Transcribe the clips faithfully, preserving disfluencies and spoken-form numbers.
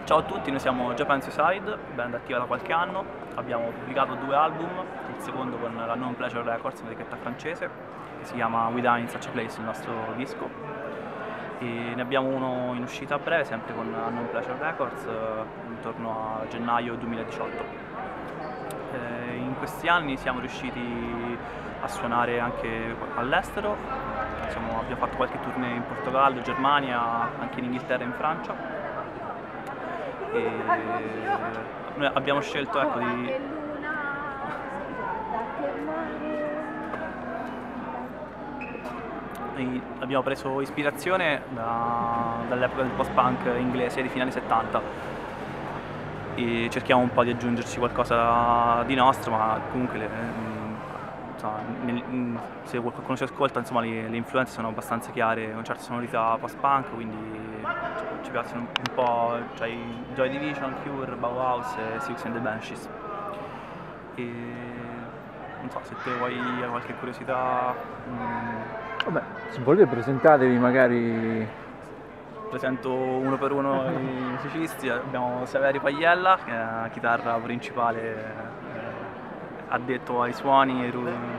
Ciao a tutti, noi siamo Japan Suicide, band attiva da qualche anno, abbiamo pubblicato due album, il secondo con la Non Pleasure Records, un'etichetta francese, che si chiama We Die in Such a Place, il nostro disco, e ne abbiamo uno in uscita a breve, sempre con la Non Pleasure Records, eh, intorno a gennaio duemiladiciotto. Eh, in questi anni siamo riusciti a suonare anche all'estero, abbiamo fatto qualche tournée in Portogallo, Germania, anche in Inghilterra e in Francia. E noi abbiamo scelto, ecco, di noi abbiamo preso ispirazione da, dall'epoca del post-punk inglese di fine anni settanta e cerchiamo un po' di aggiungerci qualcosa di nostro, ma comunque le, insomma, nel, se qualcuno ci ascolta, insomma, le, le influenze sono abbastanza chiare, una certa sonorità post-punk, quindi ci piacciono un po', cioè Joy Division, Cure, Bauhaus e Six and the Banshees. E non so se te vuoi hai qualche curiosità. Mh... Vabbè, se volete presentatevi magari. Presento uno per uno i musicisti. Abbiamo Severi Pagliella, che è la chitarra principale, eh, addetto ai suoni,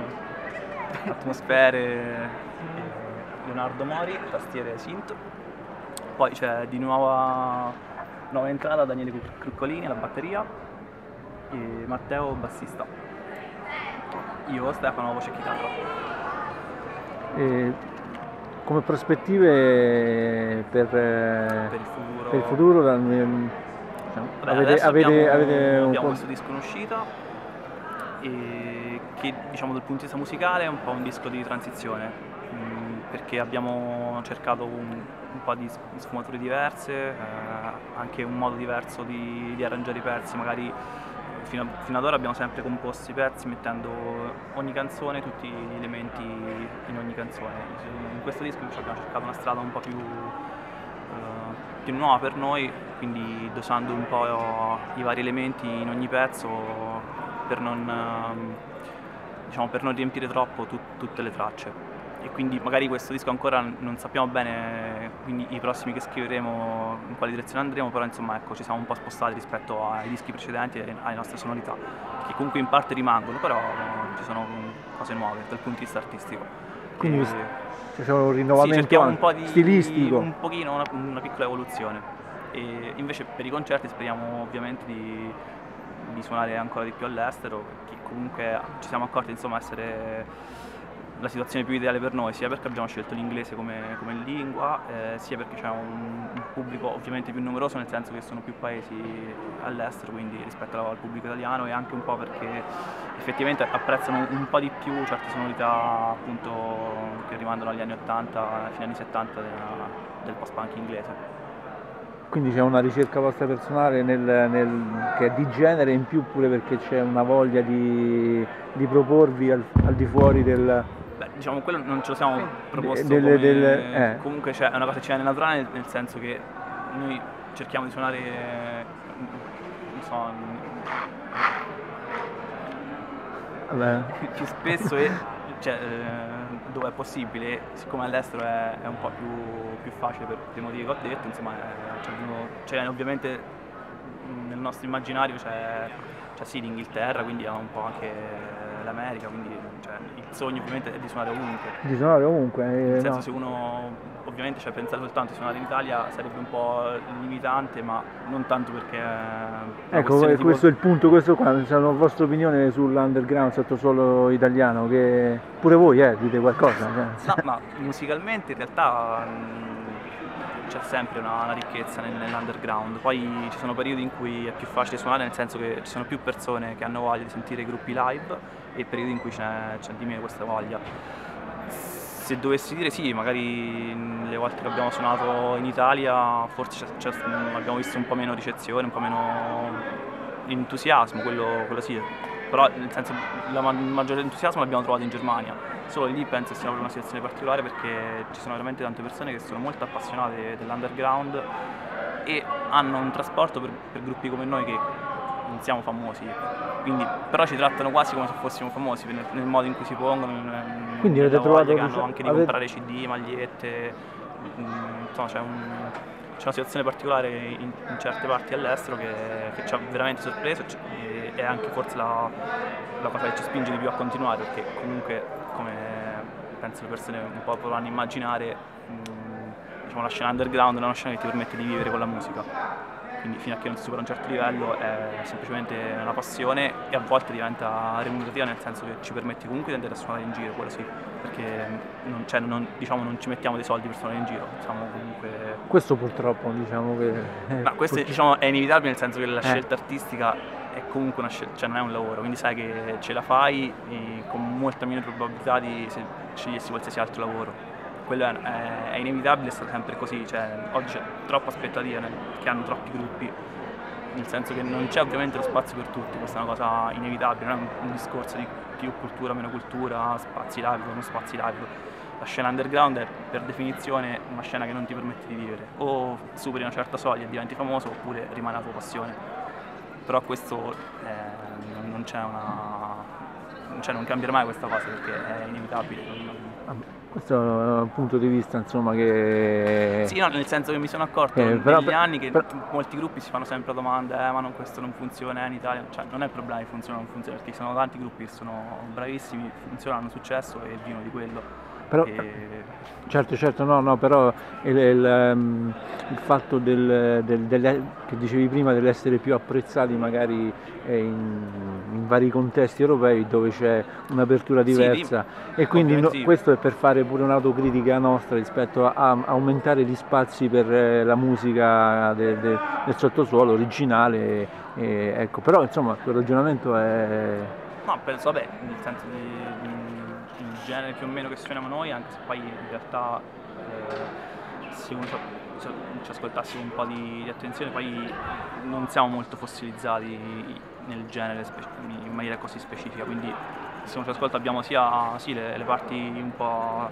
atmosfere. Leonardo Mori, tastiere synth. Poi c'è di nuova, nuova entrata Daniele Cruccolini alla batteria e Matteo bassista. Io Stefano voce e chitarra. E come prospettive per, per il futuro? Per il futuro diciamo, Vabbè, avete, avete, abbiamo, avete un abbiamo po'... questo disco in uscita e che, diciamo, dal punto di vista musicale è un po' un disco di transizione, perché abbiamo cercato un, un po' di sfumature diverse, eh, anche un modo diverso di, di arrangiare i pezzi. Magari fino, a, fino ad ora abbiamo sempre composto i pezzi mettendo ogni canzone, tutti gli elementi in ogni canzone. In questo disco invece abbiamo cercato una strada un po' più, eh, più nuova per noi, quindi dosando un po' i vari elementi in ogni pezzo per non, eh, diciamo, per non riempire troppo tut, tutte le tracce. E quindi magari questo disco ancora non sappiamo bene, quindi i prossimi che scriveremo in quale direzione andremo, però insomma, ecco, ci siamo un po' spostati rispetto ai dischi precedenti e alle nostre sonorità, che comunque in parte rimangono, però ci sono cose nuove dal punto di vista artistico. Quindi e, c'è un rinnovamento, sì, un po' di, stilistico, un pochino, una, una piccola evoluzione. E invece per i concerti speriamo ovviamente di, di suonare ancora di più all'estero, perché comunque ci siamo accorti, insomma, essere la situazione più ideale per noi, sia perché abbiamo scelto l'inglese come, come lingua, eh, sia perché c'è un, un pubblico ovviamente più numeroso, nel senso che sono più paesi all'estero, quindi rispetto al pubblico italiano, e anche un po' perché effettivamente apprezzano un po' di più certe sonorità, appunto, che rimandano agli anni ottanta, fino agli anni settanta della, del post-punk inglese. Quindi c'è una ricerca vostra personale nel, nel, che è di genere, in più pure perché c'è una voglia di, di proporvi al, al di fuori del... Beh, diciamo, quello non ce lo siamo proposto delle, come... delle, eh. Comunque c'è, è una cosa che ci viene naturale, nel, nel senso che noi cerchiamo di suonare, non so, Vabbè. più spesso e cioè, eh, dove è possibile, siccome all'estero è, è un po' più, più facile per i motivi che ho detto, insomma, è, cioè, cioè, ovviamente nel nostro immaginario c'è, c'è sì l'Inghilterra, quindi ha un po' anche l'America, quindi cioè, il sogno ovviamente è di suonare ovunque. Di suonare ovunque. Eh, Nel senso, no. se uno ovviamente cioè, pensa soltanto a suonare in Italia sarebbe un po' limitante, ma non tanto perché... Ecco, questo tipo... è il punto, questo qua, c'è la vostra opinione sull'underground sotto italiano, che pure voi eh, dite qualcosa? No, ma musicalmente in realtà c'è sempre una, una ricchezza nell'underground, poi ci sono periodi in cui è più facile suonare, nel senso che ci sono più persone che hanno voglia di sentire i gruppi live e periodi in cui c'è, c'è di meno questa voglia. Se dovessi dire sì, magari le volte che abbiamo suonato in Italia forse c'è, c'è, abbiamo visto un po' meno ricezione, un po' meno entusiasmo, quello, quello sì, però nel senso la maggiore entusiasmo l'abbiamo trovato in Germania, solo lì penso sia una situazione particolare perché ci sono veramente tante persone che sono molto appassionate dell'underground e hanno un trasporto per, per gruppi come noi che non siamo famosi, quindi, però ci trattano quasi come se fossimo famosi nel, nel modo in cui si pongono, nel, quindi avete trovato che hanno anche di avete... comprare C D, magliette, insomma c'è un, c'è una situazione particolare in, in certe parti all'estero che, che ci ha veramente sorpreso e è anche forse la, la cosa che ci spinge di più a continuare, perché comunque, come penso le persone un po' potranno immaginare, mh, diciamo, la scena underground è una scena che ti permette di vivere con la musica. Quindi fino a che non si supera un certo livello è semplicemente una passione e a volte diventa remunerativa, nel senso che ci permette comunque di andare a suonare in giro, quello sì, perché non, cioè, non, diciamo, non ci mettiamo dei soldi per suonare in giro, siamo comunque... Questo purtroppo diciamo che... Ma questo diciamo, è inevitabile, nel senso che la Eh. scelta artistica è comunque una scelta, cioè non è un lavoro, quindi sai che ce la fai e con molta meno probabilità di se scegliessi qualsiasi altro lavoro. Quello è, è, è inevitabile, è stato sempre così, cioè, oggi c'è troppa aspettativa nel- che hanno troppi gruppi, nel senso che non c'è ovviamente lo spazio per tutti, questa è una cosa inevitabile, non è un, un discorso di più cultura, meno cultura, spazi live, non spazi live. La scena underground è per definizione una scena che non ti permette di vivere, o superi una certa soglia e diventi famoso, oppure rimane la tua passione. Però questo eh, non, non c'è una... cioè non cambierà mai questa cosa perché è inevitabile. non- Vabbè, questo è un punto di vista insomma che... Sì, no, nel senso che mi sono accorto Eh, negli però- però- anni che però- molti gruppi si fanno sempre la domanda, eh, ma non, questo non funziona in Italia, cioè non è il problema che funziona o non funziona, perché ci sono tanti gruppi che sono bravissimi, funzionano, hanno successo e vivono di quello. Però, E- certo, certo, no, no, però il, il, ehm, il fatto del, del- delle- che dicevi prima dell'essere più apprezzati magari eh, in, in vari contesti europei dove c'è un'apertura Sì, diversa di- e quindi no- ovviamente sì. questo è per fare pure un'autocritica nostra rispetto a, a aumentare gli spazi per eh, la musica de- de- del sottosuolo originale, e- ecco, però insomma il tuo ragionamento è... No, penso, vabbè, nel senso di, di- il genere più o meno che suoniamo noi, anche se poi in realtà eh, se uno ci, se ci ascoltasse con un po' di, di attenzione, poi non siamo molto fossilizzati nel genere spe- in maniera così specifica, quindi se uno ci ascolta abbiamo sia sì, le, le parti un po'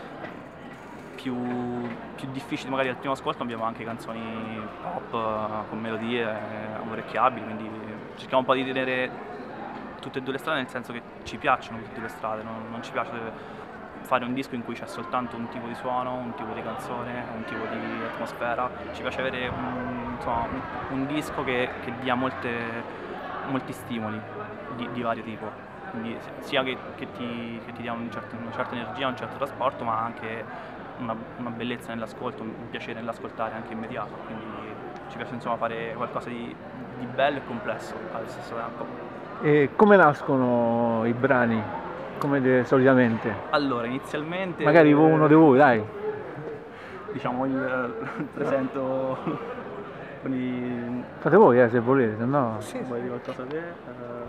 più, più difficili magari al primo ascolto, abbiamo anche canzoni pop eh, con melodie eh, orecchiabili, quindi cerchiamo un po' di tenere tutte e due le strade, nel senso che ci piacciono tutte e due le strade, non, non ci piace fare un disco in cui c'è soltanto un tipo di suono, un tipo di canzone, un tipo di atmosfera, ci piace avere un, insomma, un, un disco che, che dia molte, molti stimoli di, di vario tipo, quindi sia che, che, ti, che ti dia un certo- una certa energia, un certo trasporto, ma anche una, una bellezza nell'ascolto, un piacere nell'ascoltare anche immediato, quindi ci piace insomma fare qualcosa di, di bello e complesso allo stesso tempo. E come nascono i brani? Come de- solitamente? Allora, inizialmente... Magari uno di voi, dai. Diciamo, il, il presento con i... Fate voi eh, se volete, se no... Sì, vuoi dire qualcosa te? Eh,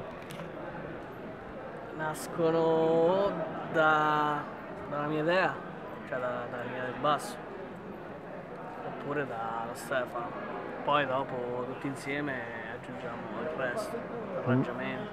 Nascono da, dalla mia idea, cioè da, dalla linea del basso, oppure da Stefano. Poi dopo tutti insieme aggiungiamo il resto, l'arrangiamento.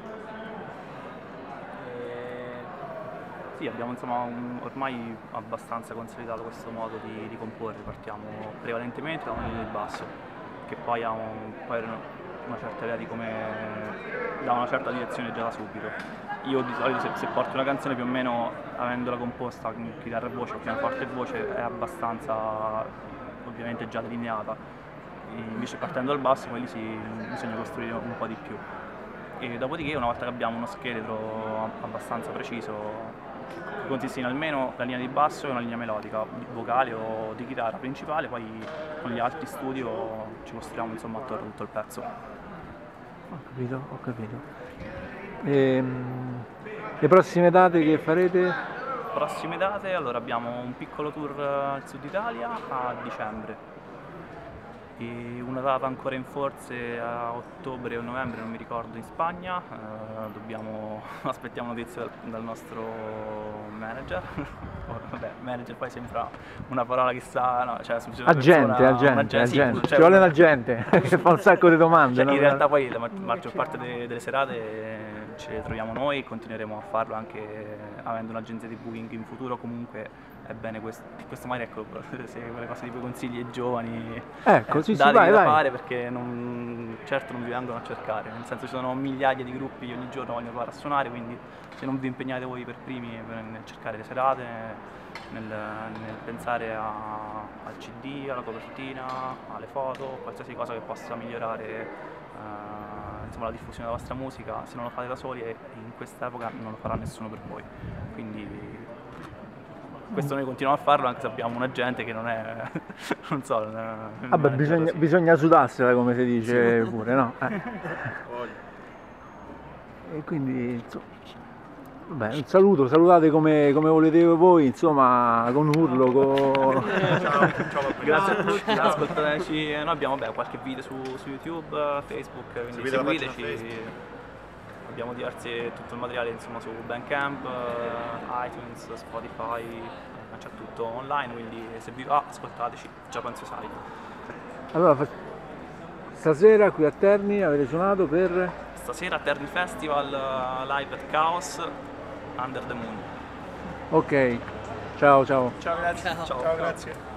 E... sì, abbiamo insomma un- ormai abbastanza consolidato questo modo di, di comporre, partiamo prevalentemente da una linea di basso, che poi ha un, poi una certa idea di come dà una certa direzione già da subito. Io di solito se, se porto una canzone più o meno avendola composta con chitarra e voce, pianoforte e voce, è abbastanza ovviamente già delineata. E invece partendo dal basso poi lì si, bisogna costruire un po' di più. E dopodiché una volta che abbiamo uno scheletro abbastanza preciso, che consiste in almeno la linea di basso e una linea melodica, vocale o di chitarra principale, poi con gli altri studio ci costruiamo insomma attorno a tutto il pezzo. Ho capito, ho capito. Ehm, le prossime date che farete? Prossime date, allora abbiamo un piccolo tour al sud Italia a dicembre e una data ancora in forze a ottobre o novembre, non mi ricordo, in Spagna. Eh, dobbiamo aspettiamo notizie dal, dal nostro manager. Vabbè, manager poi sembra una parola chissà, no, cioè semplicemente Agente, persona- un agente, agente, sì, agente. cioè, Ci vuole un agente che fa un sacco di domande. cioè, no? in realtà poi la ma- maggior parte de- delle serate ce le troviamo noi e continueremo a farlo anche avendo un'agenzia di booking in futuro. Comunque è bene questo, questo magari, ecco, se quelle cose tipo consigli ai giovani, Ecco, eh, sì, sì, datevi vai, da vai. fare, perché non, certo non vi vengono a cercare, nel senso ci sono migliaia di gruppi che ogni giorno vogliono provare a suonare, quindi se non vi impegnate voi per primi nel cercare le serate nel, nel pensare a, al C D, alla copertina, alle foto, qualsiasi cosa che possa migliorare eh, insomma, la diffusione della vostra musica. Se non lo fate da soli, e in quest'epoca non lo farà nessuno per voi. Quindi questo noi continuiamo a farlo anche se abbiamo un agente che non è, non so, non è, Vabbè, non è bisogna, così. bisogna sudarsela, come si dice pure, no? Eh. E quindi, insomma, vabbè, un saluto, salutate come, come volete voi, insomma, con urlo, con... Ciao, ciao, grazie a tutti, ascoltateci. Noi abbiamo beh, qualche video su, su YouTube, Facebook, quindi Seguite la pagina seguiteci. Abbiamo diversi, tutto il materiale insomma su Bandcamp, eh, iTunes, Spotify, eh, c'è tutto online, quindi se vi va ascoltateci, già penso sai. Allora, fa- stasera qui a Terni avete suonato per... Stasera Terni Festival, eh, live at Chaos, Under the Moon. Ok, ciao ciao. Ciao grazie. Ciao. Ciao, Ciao, grazie.